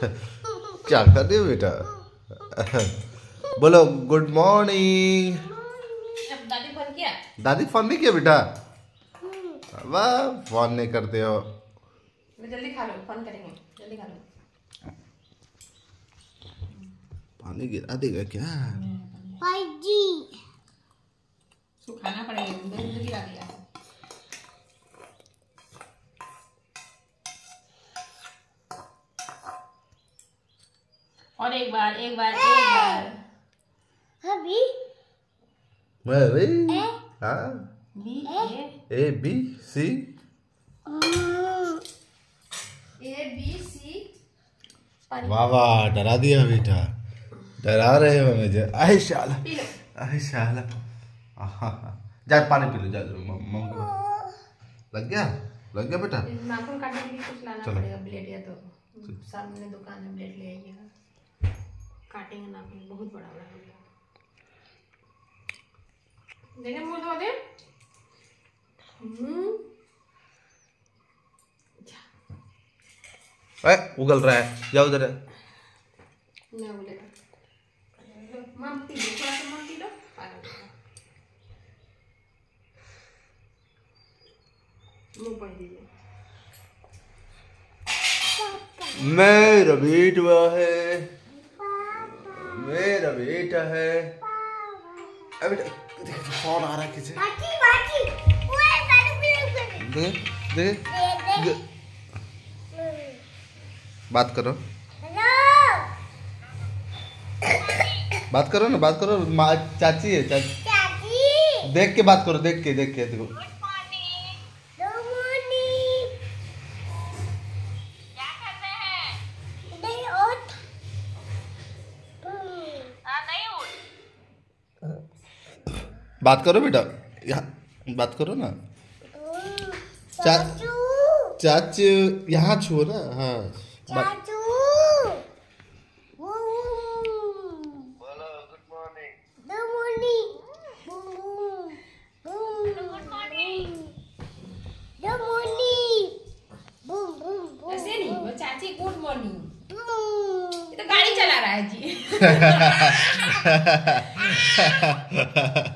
क्या कर रही हो बेटा? बोलो गुड मॉर्निंग। दादी फोन किया? दादी फोन नहीं किया बेटा? वाह, फोन नहीं करते हो। जल्दी खा लो, फोन करेंगे, जल्दी खा लो। पानी गिरा देगा क्या? जी सुखाना पड़ेगा, दूध गिरा दिया। और एक बार अभी हाँ ए बी सी वाह वाह, डरा दिया बेटा, डरा रहे हो मुझे। आए शाला जा पानी पी लो, जा मम्मी लग गया बेटा। नाखून काटने के लिए कुछ लाना पड़ेगा, ब्लेड या तो सामने दुकान में ब्लेड ले आइएगा, काटेंगे नाखून, बहुत बड़ा हो गया। देखे मुंह धो दे। उगल रहा है, जाओ उधर। ना बोलेगा मम पी लो, थोड़ा सा मम पी लो। मुंह पड़ दीजिए। मेरा बेटा है, मेरा बेटा है। अबे फोन आ रहा है किसी? दे बात करो, बात करो ना, बात करो। चाची है, चाची देख के बात करो, देख के देखो। बात करो बेटा, यहाँ बात करो ना। चाचू यहाँ छुओ ना। हाँ चाचू बोलो गुड मॉर्निंग। ऐसे नहीं, वो चाची गुड मॉर्निंग। ये तो गाड़ी चला रहा है जी।